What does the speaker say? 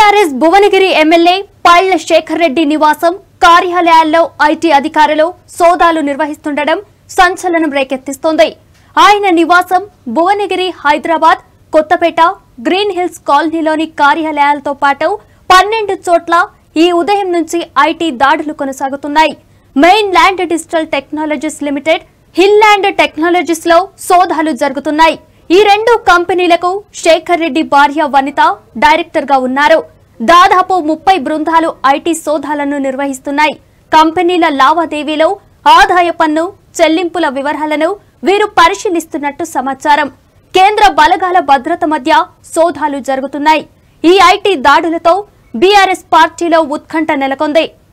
BRS Bhuvanagiri MLA Pailla Shekar Reddy నివాసం కార్యాలయాల్లో IT అధికారులు సోదాలు నిర్వహిస్తుండడం సంచలనం రేకెత్తిస్తోంది. ఆయన నివాసం భువనగిరి, హైదరాబాద్, కొత్తపేట, గ్రీన్ హిల్స్ కాలనీలోని కార్యాలయాలతో పాటు 12 చోట్ల ఈ ఉదయం నుంచి ఐటీ దాడులు కొనసాగుతున్నాయి. Main land digital technologies limited, hill land technologies లో సోదాలు జరుగుతున్నాయి. ఈ రెండు కంపెనీలకు శేఖర్ రెడ్డి భార్య వనిత డైరెక్టర్ గా ఉన్నారు. దాదాపు 30 బృందాలు ఐటీ సోదాలను నిర్వహిస్తున్నాయి. కంపెనీల లావాదేవీలు, ఆదాయ పన్ను చెల్లింపుల వివరాలను వీరు పరిశీలిస్తున్నట్టు సమాచారం. కేంద్ర బలగాల భద్రత మధ్య సోదాలు జరుగుతున్నాయి. ఈ ఐటీ దాడులతో బీఆర్ఎస్ పార్టీలో ఉత్కంఠ నెలకొంది.